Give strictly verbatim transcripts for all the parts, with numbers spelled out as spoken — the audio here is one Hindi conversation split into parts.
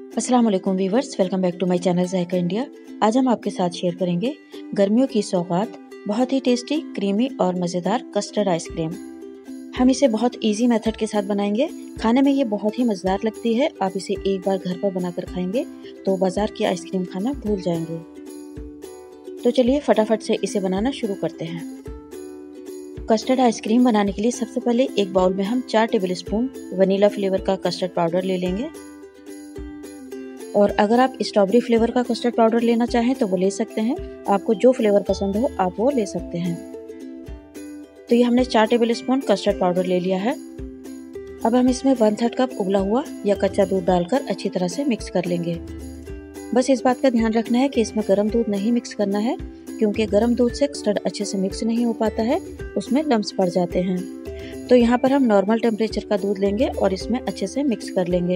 अस्सलाम वालेकुम viewers, welcome back to my channel Zaika India. आज हम आपके साथ शेयर करेंगे गर्मियों की सौगात बहुत ही टेस्टी, क्रीमी और मज़ेदार कस्टर्ड आइसक्रीम। हम इसे बहुत इजी मेथड के साथ बनाएंगे। खाने में ये बहुत ही मज़ेदार लगती है। आप इसे एक बार घर पर बनाकर खाएंगे तो बाज़ार की आइसक्रीम खाना भूल जाएंगे। तो चलिए फटाफट से इसे बनाना शुरू करते हैं। कस्टर्ड आइसक्रीम बनाने के लिए सबसे पहले एक बाउल में हम चार टेबल स्पून वनीला फ्लेवर का कस्टर्ड पाउडर ले लेंगे। और अगर आप स्ट्रॉबेरी फ्लेवर का कस्टर्ड पाउडर लेना चाहें तो वो ले सकते हैं। आपको जो फ्लेवर पसंद हो आप वो ले सकते हैं। तो ये हमने चार टेबल स्पून कस्टर्ड पाउडर ले लिया है। अब हम इसमें वन थर्ड कप उबला हुआ या कच्चा दूध डालकर अच्छी तरह से मिक्स कर लेंगे। बस इस बात का ध्यान रखना है कि इसमें गर्म दूध नहीं मिक्स करना है, क्योंकि गर्म दूध से कस्टर्ड अच्छे से मिक्स नहीं हो पाता है, उसमें लम्स पड़ जाते हैं। तो यहाँ पर हम नॉर्मल टेम्परेचर का दूध लेंगे और इसमें अच्छे से मिक्स कर लेंगे।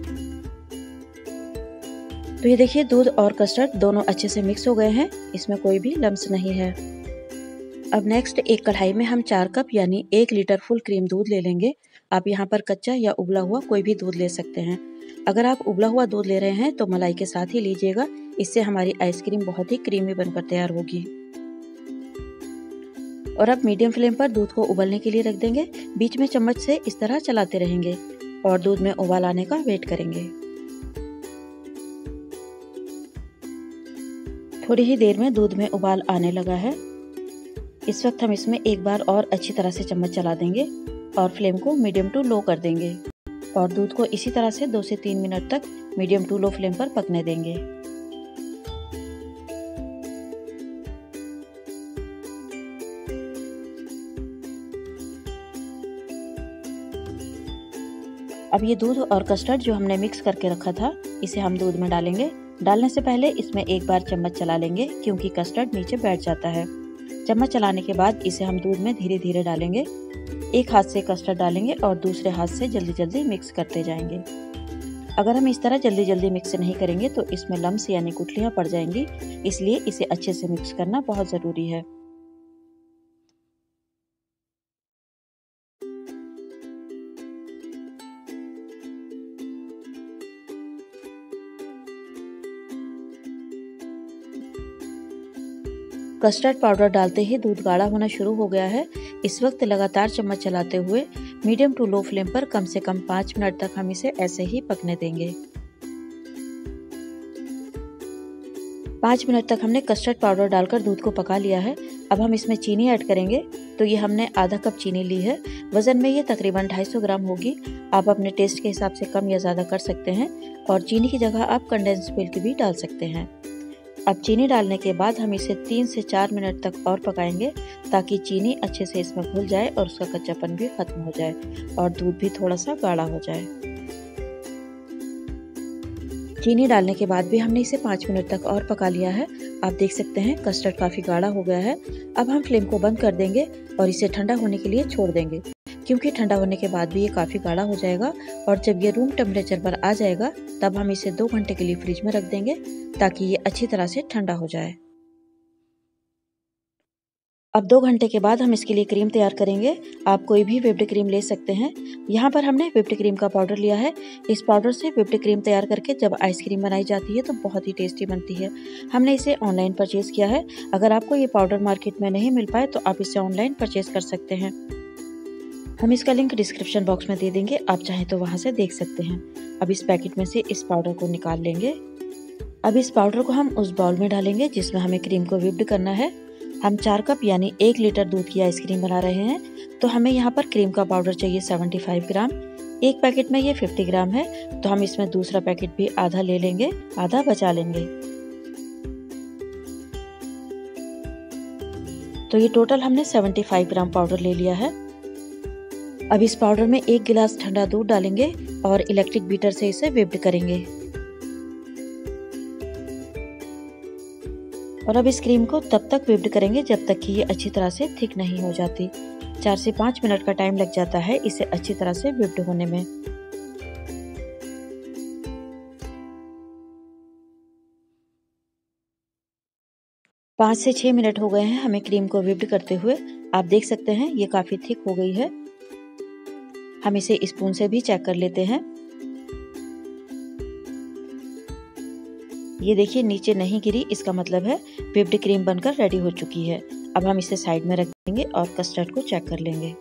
तो ये देखिए दूध और कस्टर्ड दोनों अच्छे से मिक्स हो गए हैं, इसमें कोई भी लम्स नहीं है। अब नेक्स्ट एक कढ़ाई में हम चार कप यानी एक लीटर फुल क्रीम दूध ले लेंगे। आप यहाँ पर कच्चा या उबला हुआ कोई भी दूध ले सकते हैं। अगर आप उबला हुआ दूध ले रहे हैं तो मलाई के साथ ही लीजिएगा, इससे हमारी आइसक्रीम बहुत ही क्रीमी बनकर तैयार होगी। और अब मीडियम फ्लेम पर दूध को उबलने के लिए रख देंगे। बीच में चम्मच से इस तरह चलाते रहेंगे और दूध में उबाल आने का वेट करेंगे। थोड़ी ही देर में दूध में उबाल आने लगा है। इस वक्त हम इसमें एक बार और अच्छी तरह से चम्मच चला देंगे और फ्लेम को मीडियम टू लो कर देंगे और दूध को इसी तरह से दो से तीन मिनट तक मीडियम टू लो फ्लेम पर पकने देंगे। अब ये दूध और कस्टर्ड जो हमने मिक्स करके रखा था, इसे हम दूध में डालेंगे। डालने से पहले इसमें एक बार चम्मच चला लेंगे, क्योंकि कस्टर्ड नीचे बैठ जाता है। चम्मच चलाने के बाद इसे हम दूध में धीरे धीरे डालेंगे। एक हाथ से कस्टर्ड डालेंगे और दूसरे हाथ से जल्दी जल्दी मिक्स करते जाएंगे। अगर हम इस तरह जल्दी जल्दी मिक्स नहीं करेंगे तो इसमें लम्स यानी गुठलियां पड़ जाएंगी, इसलिए इसे अच्छे से मिक्स करना बहुत ज़रूरी है। कस्टर्ड पाउडर डालते ही दूध गाढ़ा होना शुरू हो गया है। इस वक्त लगातार चम्मच चलाते हुए मीडियम टू लो फ्लेम पर कम से कम पाँच मिनट तक हम इसे ऐसे ही पकने देंगे। पाँच मिनट तक हमने कस्टर्ड पाउडर डालकर दूध को पका लिया है। अब हम इसमें चीनी ऐड करेंगे। तो ये हमने आधा कप चीनी ली है। वजन में ये तकरीबन ढाई सौ ग्राम होगी। आप अपने टेस्ट के हिसाब से कम या ज़्यादा कर सकते हैं और चीनी की जगह आप कंडेंस मिल्क भी डाल सकते हैं। अब चीनी डालने के बाद हम इसे तीन से चार मिनट तक और पकाएंगे, ताकि चीनी अच्छे से इसमें घुल जाए और उसका कच्चापन भी खत्म हो जाए और दूध भी थोड़ा सा गाढ़ा हो जाए। चीनी डालने के बाद भी हमने इसे पाँच मिनट तक और पका लिया है। आप देख सकते हैं कस्टर्ड काफ़ी गाढ़ा हो गया है। अब हम फ्लेम को बंद कर देंगे और इसे ठंडा होने के लिए छोड़ देंगे, क्योंकि ठंडा होने के बाद भी ये काफ़ी गाढ़ा हो जाएगा। और जब ये रूम टेम्परेचर पर आ जाएगा तब हम इसे दो घंटे के लिए फ्रिज में रख देंगे, ताकि ये अच्छी तरह से ठंडा हो जाए। अब दो घंटे के बाद हम इसके लिए क्रीम तैयार करेंगे। आप कोई भी व्हिप्ड क्रीम ले सकते हैं। यहाँ पर हमने व्हिप्ड क्रीम का पाउडर लिया है। इस पाउडर से व्हिप्ड क्रीम तैयार करके जब आइसक्रीम बनाई जाती है तो बहुत ही टेस्टी बनती है। हमने इसे ऑनलाइन परचेज किया है। अगर आपको ये पाउडर मार्केट में नहीं मिल पाए तो आप इसे ऑनलाइन परचेज कर सकते हैं। हम इसका लिंक डिस्क्रिप्शन बॉक्स में दे देंगे, आप चाहें तो वहाँ से देख सकते हैं। अब इस पैकेट में से इस पाउडर को निकाल लेंगे। अब इस पाउडर को हम उस बाउल में डालेंगे जिसमें हमें क्रीम को व्हिप्ड करना है। हम चार कप यानी एक लीटर दूध की आइसक्रीम बना रहे हैं, तो हमें यहाँ पर क्रीम का पाउडर चाहिए पचहत्तर ग्राम। एक पैकेट में ये पचास ग्राम है, तो हम इसमें दूसरा पैकेट भी आधा ले लेंगे, आधा बचा लेंगे। तो ये टोटल हमने पचहत्तर ग्राम पाउडर ले लिया है। अब इस पाउडर में एक गिलास ठंडा दूध डालेंगे और इलेक्ट्रिक बीटर से इसे व्हिप्ड करेंगे। और अब इस क्रीम को तब तक व्हिप्ड करेंगे जब तक कि ये अच्छी तरह से थिक नहीं हो जाती। चार से पाँच मिनट का टाइम लग जाता है इसे अच्छी तरह से व्हिप्ड होने में। पाँच से छः मिनट हो गए हैं हमें क्रीम को व्हिप्ड करते हुए। आप देख सकते हैं ये काफ़ी थिक हो गई है। हम इसे स्पून से भी चेक कर लेते हैं। ये देखिए नीचे नहीं गिरी, इसका मतलब है व्हिप्ड क्रीम बनकर रेडी हो चुकी है। अब हम इसे साइड में रख देंगे और कस्टर्ड को चेक कर लेंगे।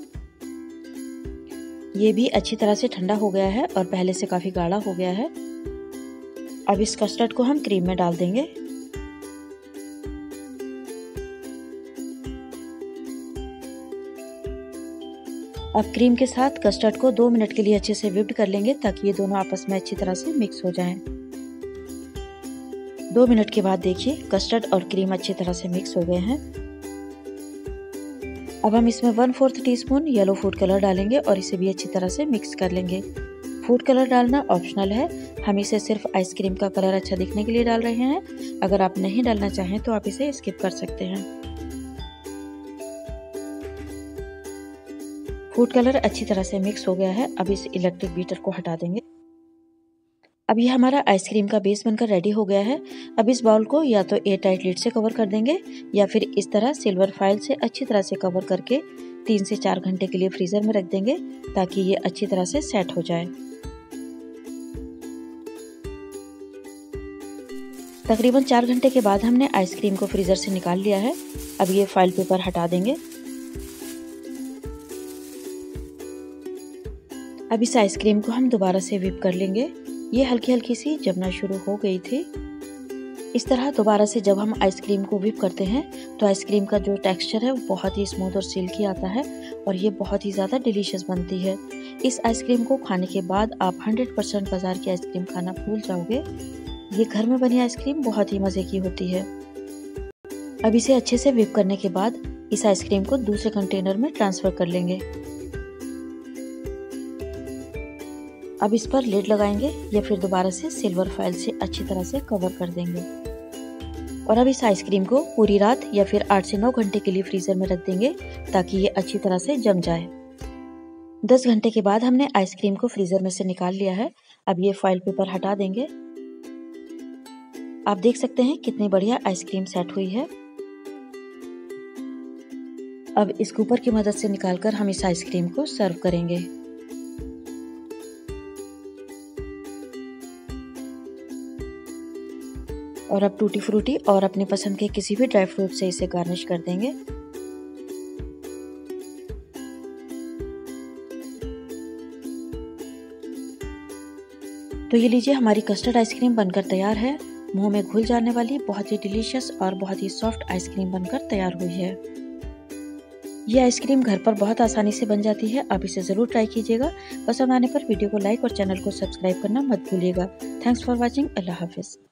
ये भी अच्छी तरह से ठंडा हो गया है और पहले से काफी गाढ़ा हो गया है। अब इस कस्टर्ड को हम क्रीम में डाल देंगे। अब क्रीम के साथ कस्टर्ड को दो मिनट के लिए अच्छे से व्हिप्ड कर लेंगे ताकि ये दोनों आपस में अच्छी तरह से मिक्स हो जाएं। दो मिनट के बाद देखिए कस्टर्ड और क्रीम अच्छी तरह से मिक्स हो गए हैं। अब हम इसमें one fourth teaspoon yellow food colour डालेंगे और इसे भी अच्छी तरह से मिक्स कर लेंगे। फूड कलर डालना ऑप्शनल है, हम इसे सिर्फ आइसक्रीम का कलर अच्छा दिखने के लिए डाल रहे हैं। अगर आप नहीं डालना चाहें तो आप इसे स्किप कर सकते हैं। फूड कलर अच्छी तरह से मिक्स हो गया है। अब इस इलेक्ट्रिक बीटर को हटा देंगे। अब ये हमारा आइसक्रीम का बेस बनकर रेडी हो गया है। अब इस बाउल को या तो एयर टाइट लिड से कवर कर देंगे या फिर इस तरह सिल्वर फॉइल से अच्छी तरह से कवर करके तीन से चार घंटे के लिए फ्रीजर में रख देंगे ताकि ये अच्छी तरह से सेट हो जाए। तकरीबन चार घंटे के बाद हमने आइसक्रीम को फ्रीजर से निकाल लिया है। अब ये फॉइल पेपर हटा देंगे। अब इस आइसक्रीम को हम दोबारा से व्हिप कर लेंगे। ये हल्की हल्की सी जमना शुरू हो गई थी। इस तरह दोबारा से जब हम आइसक्रीम को व्हिप करते हैं तो आइसक्रीम का जो टेक्सचर है वो बहुत ही स्मूथ और सिल्की आता है और ये बहुत ही ज़्यादा डिलीशियस बनती है। इस आइसक्रीम को खाने के बाद आप हंड्रेड परसेंट बाजार की आइसक्रीम खाना भूल जाओगे। ये घर में बनी आइसक्रीम बहुत ही मज़े की होती है। अब इसे अच्छे से व्हिप करने के बाद इस आइसक्रीम को दूसरे कंटेनर में ट्रांसफ़र कर लेंगे। अब इस पर लिड लगाएंगे या फिर दोबारा से सिल्वर फॉइल से अच्छी तरह से कवर कर देंगे और अब इस आइसक्रीम को पूरी रात या फिर आठ से नौ घंटे के लिए फ्रीजर में रख देंगे ताकि ये अच्छी तरह से जम जाए। दस घंटे के बाद हमने आइसक्रीम को फ्रीजर में से निकाल लिया है। अब ये फॉइल पेपर हटा देंगे। आप देख सकते हैं कितनी बढ़िया आइसक्रीम सेट हुई है। अब इस कुपर की मदद से निकालकर हम इस आइसक्रीम को सर्व करेंगे। और अब टूटी फ्रूटी और अपनी पसंद के किसी भी ड्राई फ्रूट से इसे गार्निश कर देंगे। तो ये लीजिए हमारी कस्टर्ड आइसक्रीम बनकर तैयार है। मुंह में घुल जाने वाली बहुत ही डिलीशियस और बहुत ही सॉफ्ट आइसक्रीम बनकर तैयार हुई है। ये आइसक्रीम घर पर बहुत आसानी से बन जाती है। आप इसे ज़रूर ट्राई कीजिएगा। पसंद आने पर वीडियो को लाइक और चैनल को सब्सक्राइब करना मत भूलिएगा। Thanks for watching. अल्लाह हाफिज़।